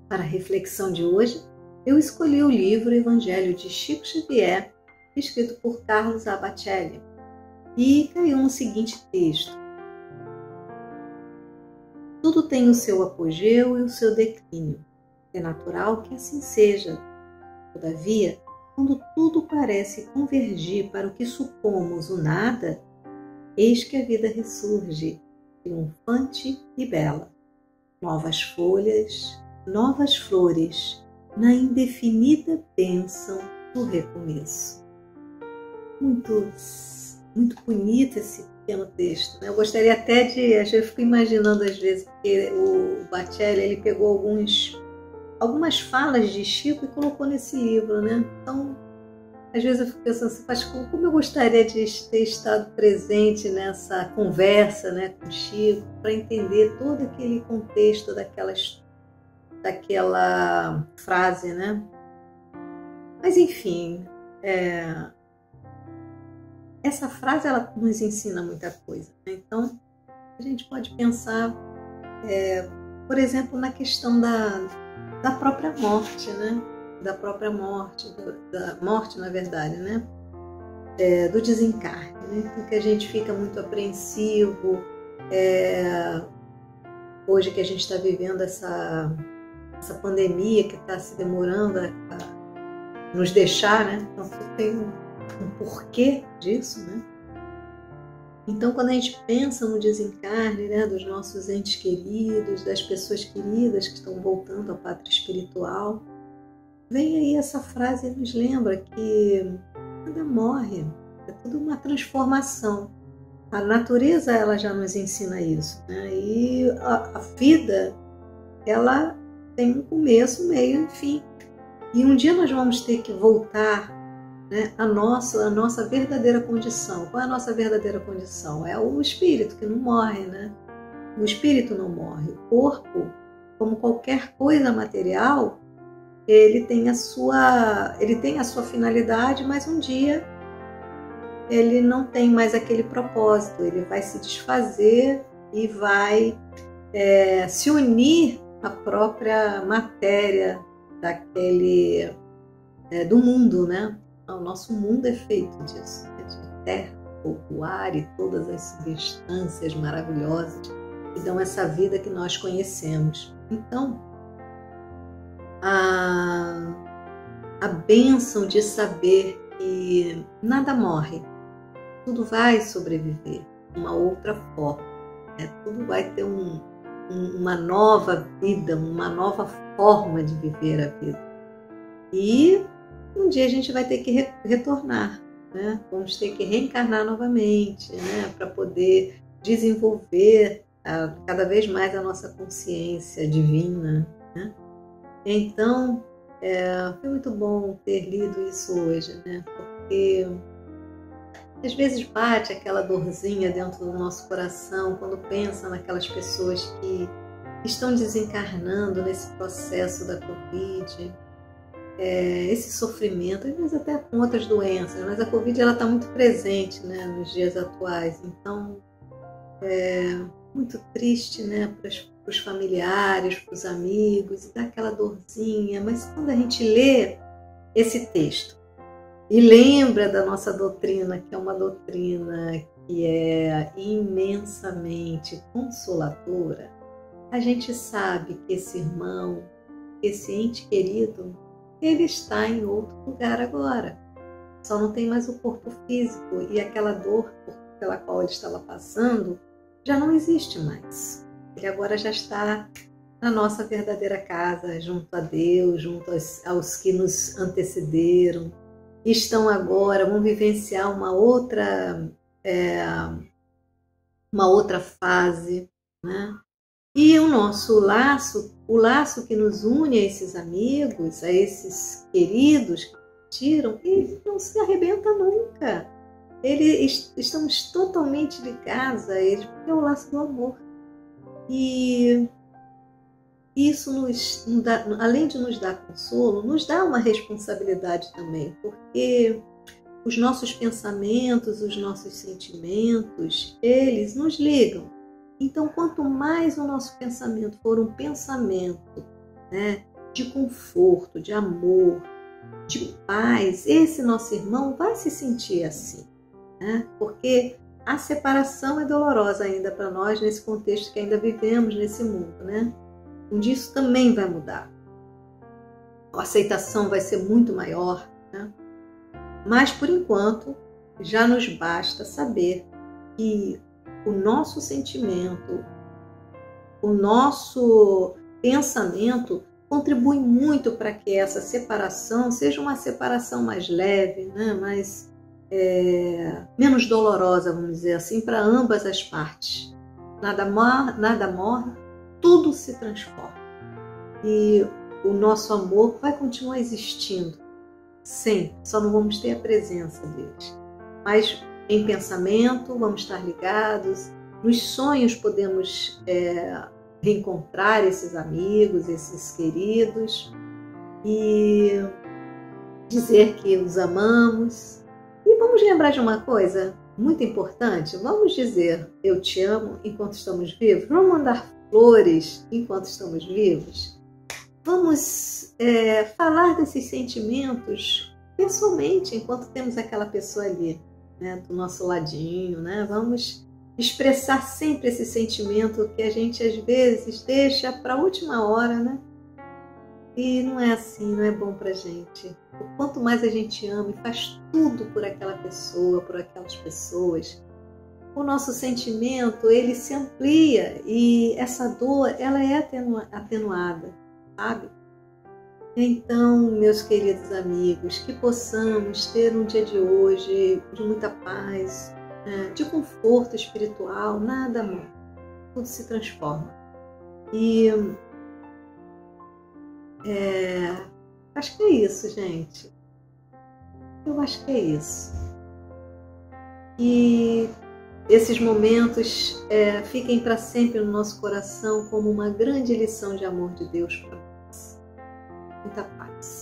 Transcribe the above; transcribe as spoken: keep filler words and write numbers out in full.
Para a reflexão de hoje, eu escolhi o livro Evangelho de Chico Xavier, escrito por Carlos Abacelli, e caiu no seguinte texto: tudo tem o seu apogeu e o seu declínio. É natural que assim seja. Todavia, quando tudo parece convergir para o que supomos o nada, eis que a vida ressurge, triunfante e bela. Novas folhas, novas flores, na indefinida bênção do recomeço. Muito, muito bonito esse pequeno texto, né? Eu gostaria até de, eu fico imaginando às vezes, porque o Bacelli, ele pegou alguns, algumas falas de Chico e colocou nesse livro, né? Então, às vezes eu fico pensando assim, como eu gostaria de ter estado presente nessa conversa, né, com o Chico, para entender todo aquele contexto daquelas, daquela frase, né? Mas enfim, é, essa frase ela nos ensina muita coisa, né? Então a gente pode pensar, é, por exemplo, na questão da, da própria morte, né? da própria morte, da morte na verdade, né? É, do desencarne, né? Porque a gente fica muito apreensivo, é, hoje que a gente está vivendo essa, essa pandemia que está se demorando a, a nos deixar, né? Então tem um, um porquê disso, né? Então quando a gente pensa no desencarne, né, dos nossos entes queridos, das pessoas queridas que estão voltando à pátria espiritual, vem aí essa frase e nos lembra que nada morre, é tudo uma transformação. A natureza ela já nos ensina isso, né? E a, a vida ela tem um começo, meio e fim. E um dia nós vamos ter que voltar, né, a, nossa, a nossa verdadeira condição. Qual é a nossa verdadeira condição? É o espírito que não morre, né? O espírito não morre. O corpo, como qualquer coisa material, ele tem a sua, ele tem a sua finalidade, mas um dia ele não tem mais aquele propósito, ele vai se desfazer e vai é, se unir à própria matéria daquele, é, do mundo, né? O nosso mundo é feito disso, né? De terra, fogo, ar e todas as substâncias maravilhosas que dão essa vida que nós conhecemos. Então, A, a bênção de saber que nada morre, tudo vai sobreviver de uma outra forma, né? Tudo vai ter um, um, uma nova vida, uma nova forma de viver a vida. E um dia a gente vai ter que re, retornar, né? Vamos ter que reencarnar novamente, né? Para poder desenvolver a, cada vez mais a nossa consciência divina, né? Então, é, foi muito bom ter lido isso hoje, né? Porque às vezes bate aquela dorzinha dentro do nosso coração quando pensa naquelas pessoas que estão desencarnando nesse processo da Covid, é, esse sofrimento, às vezes até com outras doenças, mas a Covid está muito presente, né, nos dias atuais. Então, é muito triste, né, para os familiares, para os amigos, e dá aquela dorzinha. Mas quando a gente lê esse texto e lembra da nossa doutrina, que é uma doutrina que é imensamente consoladora, a gente sabe que esse irmão, esse ente querido, ele está em outro lugar agora. Só não tem mais o corpo físico, e aquela dor pela qual ele estava passando já não existe mais. Ele agora já está na nossa verdadeira casa, junto a Deus, junto aos, aos que nos antecederam. Estão agora, vão vivenciar uma outra, é, uma outra fase, né? E o nosso laço, o laço que nos une a esses amigos, a esses queridos que tiram, ele não se arrebenta nunca. Ele, estamos totalmente ligados a eles, porque é o laço do amor. E isso, nos, nos dá, além de nos dar consolo, nos dá uma responsabilidade também, porque os nossos pensamentos, os nossos sentimentos, eles nos ligam. Então, quanto mais o nosso pensamento for um pensamento, né, de conforto, de amor, de paz, esse nosso irmão vai se sentir assim, né? Porque a separação é dolorosa ainda para nós nesse contexto que ainda vivemos nesse mundo, né? Um dia isso também vai mudar. A aceitação vai ser muito maior, né? Mas por enquanto já nos basta saber que o nosso sentimento, o nosso pensamento contribui muito para que essa separação seja uma separação mais leve, né? mais, é, menos dolorosa, vamos dizer assim, para ambas as partes. Nada morre, nada morre, tudo se transforma. E o nosso amor vai continuar existindo, sempre, só não vamos ter a presença deles. Mas em pensamento vamos estar ligados, nos sonhos podemos é, reencontrar esses amigos, esses queridos e dizer que os amamos. E vamos lembrar de uma coisa muito importante, vamos dizer eu te amo enquanto estamos vivos, vamos mandar flores enquanto estamos vivos, vamos é, falar desses sentimentos pessoalmente enquanto temos aquela pessoa ali, né, do nosso ladinho, né? Vamos expressar sempre esse sentimento que a gente às vezes deixa para a última hora, né? E não é assim, não é bom pra gente. Quanto mais a gente ama e faz tudo por aquela pessoa, por aquelas pessoas, o nosso sentimento, ele se amplia e essa dor, ela é atenuada, sabe? Então, meus queridos amigos, que possamos ter um dia de hoje de muita paz, de conforto espiritual, nada morre, tudo se transforma. E é, acho que é isso, gente. Eu acho que é isso. E esses momentos é, fiquem para sempre no nosso coração como uma grande lição de amor de Deus para nós. Muita paz.